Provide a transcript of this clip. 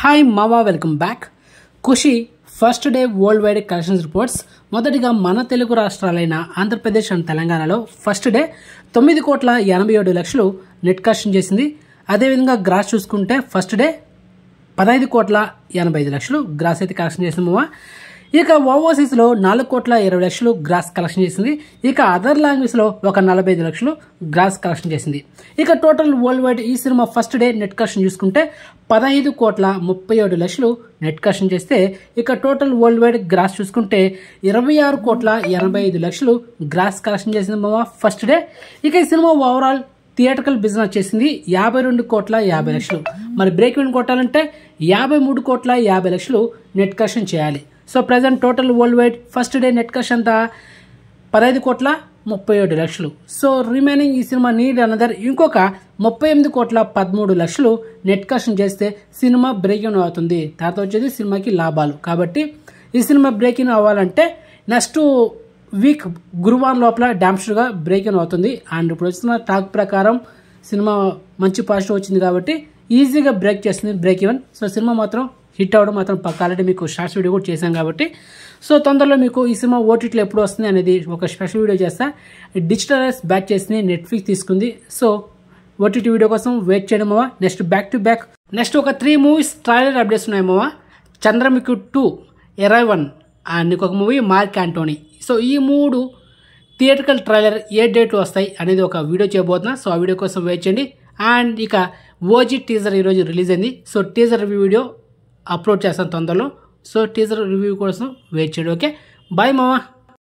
Hi మావా, welcome back. Khushi first day world wide collections reports. మొదటిగా మన తెలుగు రాష్ట్రాలైన ఆంధ్రప్రదేశ్ అండ్ తెలంగాణలో ఫస్ట్ డే 9,87,00,000 నెట్ కలెక్షన్ చేసింది. అదేవిధంగా గ్రాస్ చూసుకుంటే ఫస్ట్ డే 15,85,00,000 గ్రాస్ అయితే కలెక్షన్ చేసింది మావా. ఇక ఓవర్సీస్లో 4,20,00,000 గ్రాస్ కలెక్షన్ చేసింది. ఇక అదర్ లాంగ్వేజ్లో ఒక 45,00,000 గ్రాస్ కలెక్షన్ చేసింది. ఇక టోటల్ వరల్డ్ వైడ్ ఈ cinema first day net collection చూసుకుంటే 15,37,00,000 నెట్ కలెక్షన్ చేస్తే, ఇక టోటల్ వరల్డ్ వైడ్ గ్రాస్ చూసుకుంటే 26,85,00,000 గ్రాస్ కలెక్షన్ చేసింది మామ ఫస్ట్ డే. ఇక ఈ సినిమా ఓవరాల్ థియేటర్కల్ బిజినెస్ చేసింది 52,50,00,000. మరి బ్రేక్ ఈవెన్ కొట్టాలంటే 53,50,00,000 నెట్ కలెక్షన్ చేయాలి. So present total worldwide first day net collection అంతా 15,37,00,000. సో రిమైనింగ్ ఈ సినిమా నీడ్ అనదర్ ఇంకొక 38,13,00,000 నెట్ కలెక్షన్ చేస్తే సినిమా బ్రేక్ ఈవెన్ అవుతుంది. తర్వాత వచ్చేది సినిమాకి లాభాలు. కాబట్టి ఈ సినిమా బ్రేక్ ఈవెన్ అవ్వాలంటే నెక్స్ట్ వీక్ గురువారం లోపల డామ్స్టర్గా బ్రేక్ ఈవెన్ అవుతుంది. అండ్ ఇప్పుడు వచ్చిన టాక్ ప్రకారం సినిమా మంచి పాజిటివ్ వచ్చింది కాబట్టి ఈజీగా బ్రేక్ చేస్తుంది బ్రేక్ ఈవెన్. సో సినిమా మాత్రం హిట్ అవ్వడం మాత్రం పక్క. ఆల్రెడీ మీకు షార్ట్స్ వీడియో కూడా చేశాం కాబట్టి సో తొందరలో మీకు ఈ సినిమా ఓటీటీలో ఎప్పుడు వస్తుంది అనేది ఒక స్పెషల్ వీడియో చేస్తా. డిజిటలైజ్ బ్యాక్ చేసింది, నెట్ఫ్లిక్స్ తీసుకుంది. సో ఓటీటీ వీడియో కోసం వెయిట్ చేయడం మావా. Next back to back next ఒక 3 మూవీస్ ట్రైలర్ అప్డేట్స్ ఉన్నాయి మావా. చంద్రముఖి 2 Arrival అండ్ ఇంకొక మూవీ మార్క్ యాంటోనీ. సో ఈ 3 థియేటర్కల్ ట్రైలర్ ఏ డేట్లో వస్తాయి అనేది ఒక వీడియో చేయబోతున్నా. సో ఆ వీడియో కోసం వెయిట్ చేయండి. అండ్ ఇక ఓజీ టీజర్ ఈరోజు రిలీజ్ అయింది. So teaser review video upload చేస్తాను తొందరలో. సో టీజర్ రివ్యూ కోసం వెయిట్ చేయండి. ఓకే, బాయ్ మావా.